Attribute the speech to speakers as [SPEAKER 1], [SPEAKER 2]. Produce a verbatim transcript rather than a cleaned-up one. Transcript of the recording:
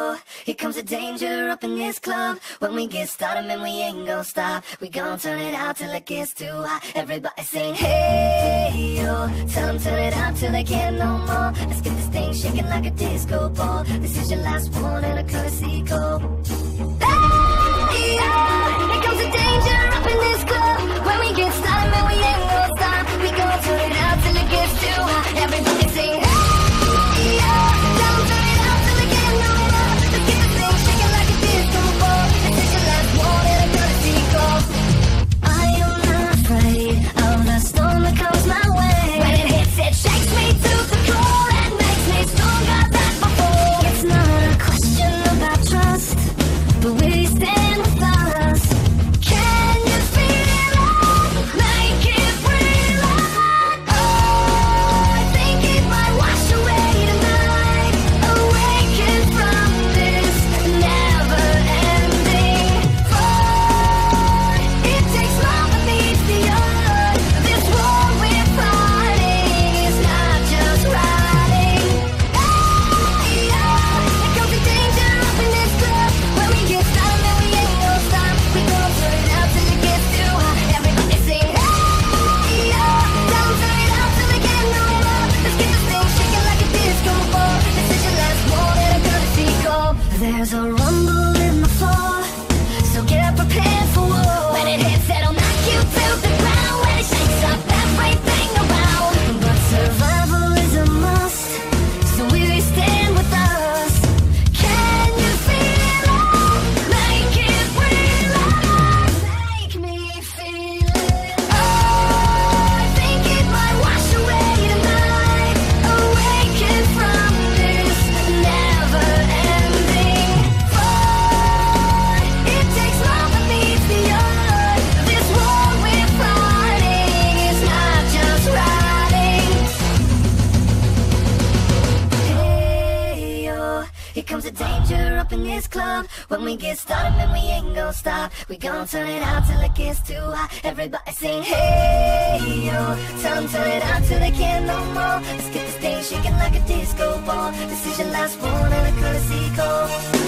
[SPEAKER 1] yo, here comes the danger up in this club. When we get started, man, we ain't gon' stop. We gon' turn it out till it gets too hot. Everybody sing, hey, yo. Tell them turn it out till they can't no more. Let's get this thing shaking like a disco ball. This is your last one and a courtesy call. Hey, yo, here comes the danger up in this club. When we get started, man, we ain't gon' stop. We gon' turn it out till it gets too hot. Everybody sing, hey, yo. Tell them turn it out till they can't no more. Let's get this thing shaking like a disco ball. This is your last one and a courtesy call. I am not afraid of the storm that comes my way. When it hits, it shakes me to the core and makes me stronger than before. It's not a question about trust, but will you stand with us? Can you feel it? Make it real. Oh, I think it might wash away tonight. Awaken from this never-ending fight. It takes love that meets the earth. This war we're fighting is not just riding. Hey, yeah, here comes the danger up in this club. When we get started, man, we ain't gon' stop. We gon' turn it out till it gets too hot. Everybody sing, hey, yeah. Tell them turn it out till they can't no more. Let's get this thing shaking like a disco ball. This is your last one and a courtesy call. There's a rumble in the floor, so get prepared for war. When it hits, it'll knock you to the ground. When it shakes up everything around. But survival is a must, so will you stand with us? Can you feel it? Make it real. Make me feel it. Oh, I think it might wash away tonight. Awaken from this never-ending fight. It takes love that meets the earth. This war we're fighting is not just riding. Hey, yo, here comes the danger up in this club. When we get started, man, we ain't gon' stop. We gon' turn it out till it gets too hot. Everybody sing, hey, yo. Tell them turn it out till they can't no more. Let's get this thing shaking like a disco ball. This is your last one and a courtesy call.